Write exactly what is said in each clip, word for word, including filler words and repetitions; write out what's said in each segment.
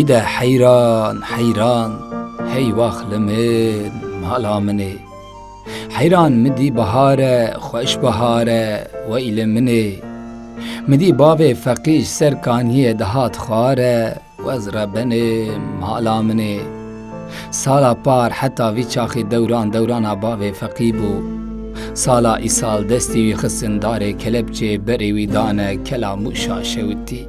وی ده حیران حیران هی واخل من مالا منه حیران مدی بهاره خوش بهاره و ایل منه مدی باوی فقیش سرکانیه دهات خواره و از ربنه مالا منه سالا پار حتی وی چاخی دوران دوران باوی فقی بو سالا ای سال دستی وی خسنداره کلبچه بری وی دانه کلا موشا شوتی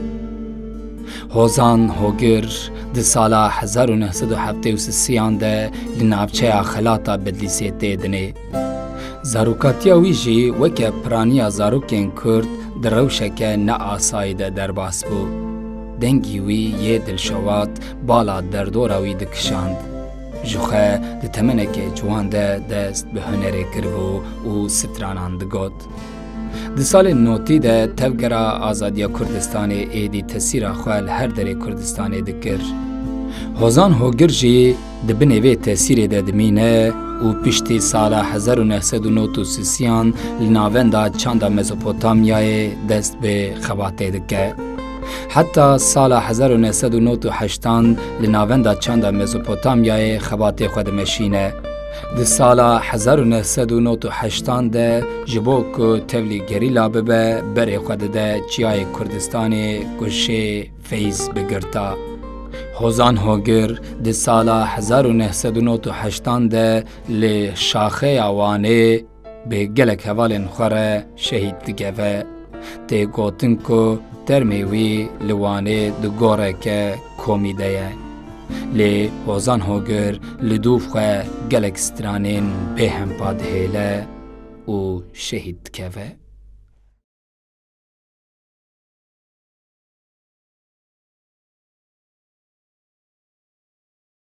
هوزان هوگر ده سالا هزار و نهصد و هفته و سیان ده لنابچه خلاطا بدلیسه دیدنه زاروکاتیا ویجی وکه پرانیا زاروکین کرد در روشکه نه آسای ده درباس بو دنگی وی یه دلشوات بالا دردورا وی دکشاند جوخه ده تمنکه جوان ده دست به هنره کربو و سترانان دگوت ده سال نوتی ده تفگرا آزادیا کردستان ایدی تسیرا خوال هر در کردستان دکر هوزان هوگر جی ده بنوی تسیر ده دمینه و پشتی سالا هزار و نهصد و نود و سیان لناوندا چاندا مزوپوتامیای دست به خواته دکه حتی سالا هزار و نهصد و نود و هشتان لناوندا چاندا مزوپوتامیای خواته خود مشینه ده سالا هزار و نهصد و نود و هشتان ده جبو که تولی گریلا ببه بره خود ده چیای کردستان گوشه فیض بگرتا هوزان هوگر ده سالا هزار و نهصد و نود و هشتان ده لی شاخه آوانه به گلک حوالن خوره شهید دگوه ده گوتن که ترمیوی لوانه ده گوره که کومیده لی هوزان هوگر لدوف خواه گلک سترانین به هم پاد هیله و شهید دگوه